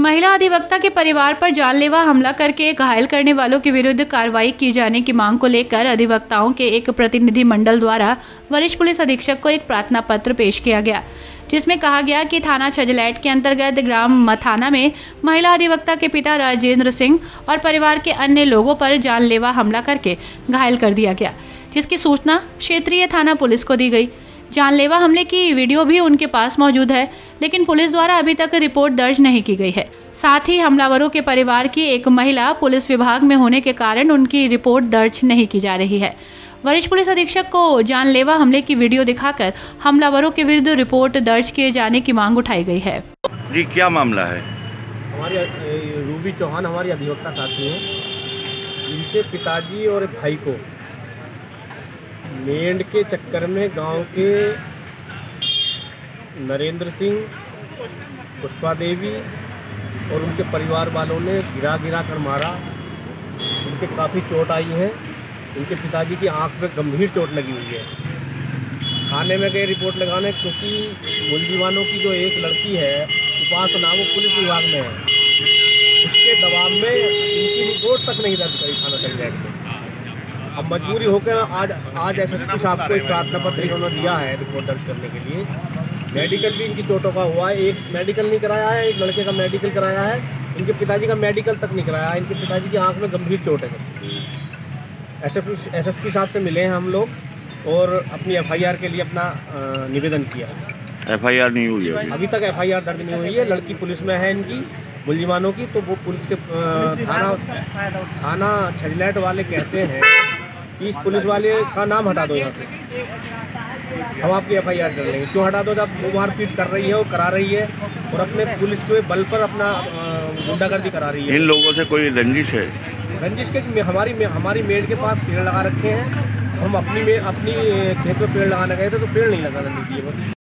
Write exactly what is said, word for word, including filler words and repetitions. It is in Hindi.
महिला अधिवक्ता के परिवार पर जानलेवा हमला करके घायल करने वालों के विरुद्ध कार्रवाई की जाने की मांग को लेकर अधिवक्ताओं के एक प्रतिनिधि मंडल द्वारा वरिष्ठ पुलिस अधीक्षक को एक प्रार्थना पत्र पेश किया गया, जिसमें कहा गया कि थाना छजलैट के अंतर्गत ग्राम मथाना में महिला अधिवक्ता के पिता राजेंद्र सिंह और परिवार के अन्य लोगों पर जानलेवा हमला करके घायल कर दिया गया, जिसकी सूचना क्षेत्रीय थाना पुलिस को दी गई। जानलेवा हमले की वीडियो भी उनके पास मौजूद है, लेकिन पुलिस द्वारा अभी तक रिपोर्ट दर्ज नहीं की गई है। साथ ही हमलावरों के परिवार की एक महिला पुलिस विभाग में होने के कारण उनकी रिपोर्ट दर्ज नहीं की जा रही है। वरिष्ठ पुलिस अधीक्षक को जानलेवा हमले की वीडियो दिखाकर हमलावरों के विरुद्ध रिपोर्ट दर्ज किए जाने की मांग उठाई गई है। जी, क्या मामला है? हमारी रूबी चौहान हमारी अधिवक्ता साथी हैं। इनके पिताजी और भाई को मेंढ के चक्कर में गांव के नरेंद्र सिंह, पुष्पा देवी और उनके परिवार वालों ने गिरा गिरा कर मारा। उनके काफ़ी चोट आई है। उनके पिताजी की आंख में गंभीर चोट लगी हुई है। थाने में गए रिपोर्ट लगाने, क्योंकि मुलजिमानों की जो एक लड़की है उपासना, वो पुलिस विभाग में है। उसके दबाव में इनकी रिपोर्ट तक नहीं दर्ज करी थाना छजलैट में। अब मजबूरी होकर आज आज एसएसपी साहब को एक प्रार्थना पत्र इन्होंने दिया है रिपोर्ट दर्ज करने के लिए। मेडिकल भी इनकी चोटों का हुआ है। एक मेडिकल नहीं कराया है, एक लड़के का मेडिकल कराया है। इनके पिताजी का मेडिकल तक नहीं कराया है। इनके पिताजी की आंख में गंभीर चोट है। एसएसपी एसएसपी साहब से मिले हैं हम लोग और अपनी एफआईआर के लिए अपना निवेदन किया। एफआईआर नहीं हुई है अभी तक। एफआईआर दर्ज नहीं हुई है। लड़की पुलिस में है इनकी मुलजिमानों की, तो वो पुलिस के थाना थाना छजलैट वाले कहते हैं कि इस पुलिस वाले का नाम हटा दो यहाँ से, हम आपकी एफआईआर कर लेंगे। क्यों हटा दो? जब वो मारपीट कर रही है, वो करा रही है और अपने पुलिस के बल पर अपना गुंडागर्दी करा रही है। इन लोगों से कोई रंजिश है? रंजिश के हमारी हमारी मेड़ के पास पेड़ लगा रखे हैं। हम अपनी में अपनी खेत में पेड़ लगाने गए थे तो पेड़ नहीं लगा रही थी।